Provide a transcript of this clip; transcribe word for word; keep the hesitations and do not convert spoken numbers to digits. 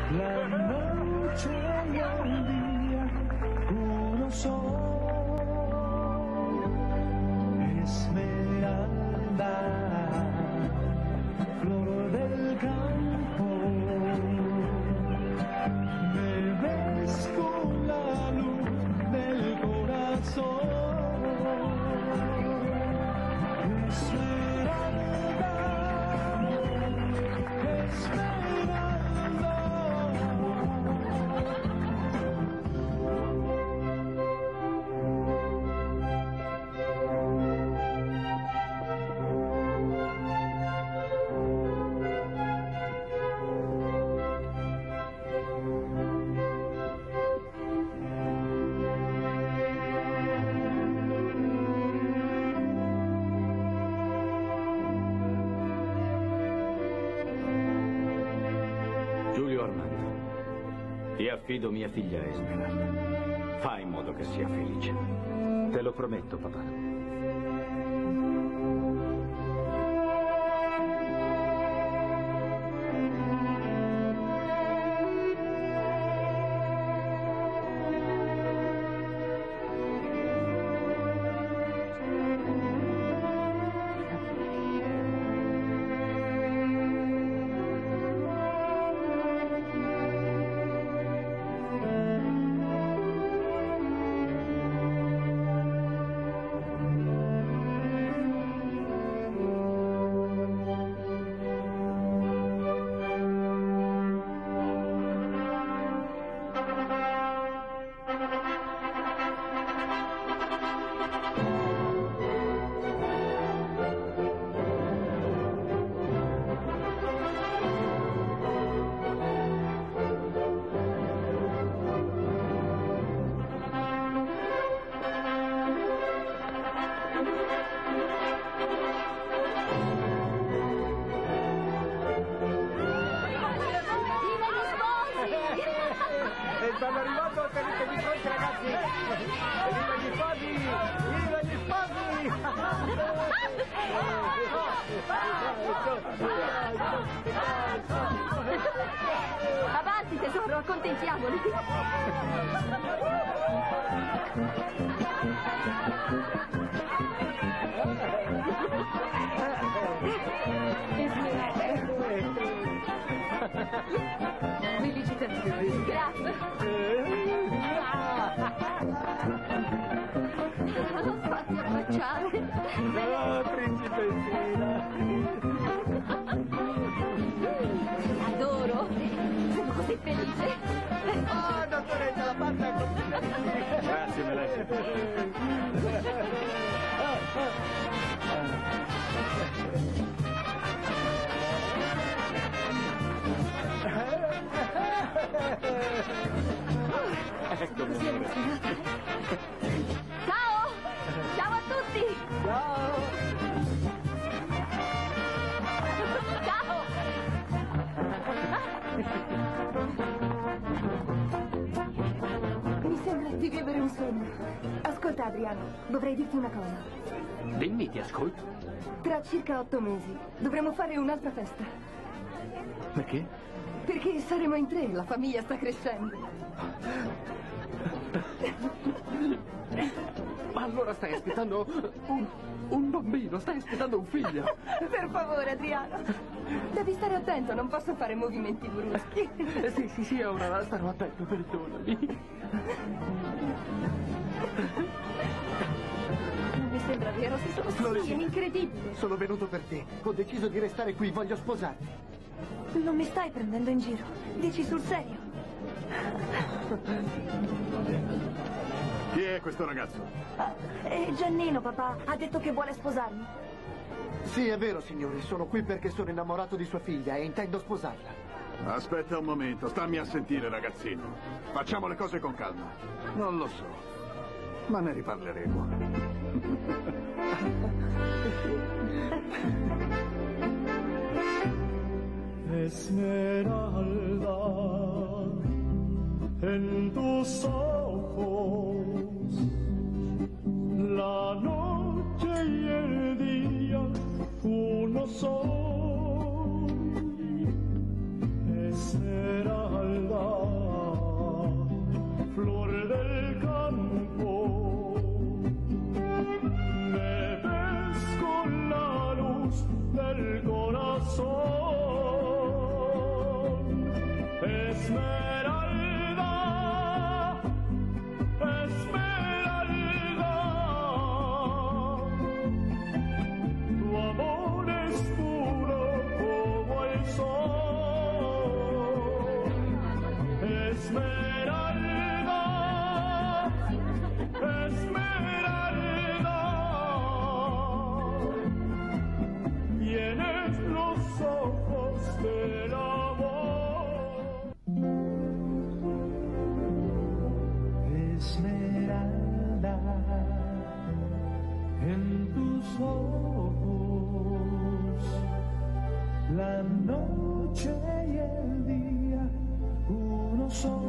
La noche y el día, uno sol, esmeralda, flor del campo, me ves con la luz del corazón. Giulio Armando, ti affido mia figlia Esmeralda. Fai in modo che sia felice. Te lo prometto, papà. Stanno arrivando tenete di fronte, ragazzi! Viva gli sposi! Viva gli sposi! Avanti tesoro, accontentiamoli! Felicitazioni! Grazie! Fatti abbracciare! Oh, principessina! Adoro! Sono così felice! Oh, dottoressa, la pasta è completa! Grazie, Melessi. Ecco, ciao! Ciao a tutti! Ciao! Ciao! Mi sembra di vivere un sogno. Ascolta, Adriano, dovrei dirti una cosa. Dimmi, ti ascolto. Tra circa otto mesi dovremo fare un'altra festa. Perché? Perché saremo in tre, la famiglia sta crescendo. Ma allora stai aspettando un, un bambino, stai aspettando un figlio. Per favore, Adriano. Devi stare attento, non posso fare movimenti bruschi. Eh, sì, sì, sì, ora starò attento, perdonami. Non mi sembra vero, si sono Florina, sì, incredibile. sono venuto per te. Ho deciso di restare qui, voglio sposarti. Non mi stai prendendo in giro. Dici sul serio? Chi è questo ragazzo? Ah, è Giannino, papà. Ha detto che vuole sposarmi. Sì, è vero, signore. Sono qui perché sono innamorato di sua figlia e intendo sposarla. Aspetta un momento, stammi a sentire, ragazzino. Facciamo le cose con calma. Non lo so, ma ne riparleremo. Esmeralda, en tus ojos, la noche y el día uno son. Esmeralda. Esmeralda, Esmeralda, tu amor es puro como el sol. Esmeralda, Esmeralda, tienes los ojos del amor. Esmeralda, en tus ojos, la noche y el día uno son.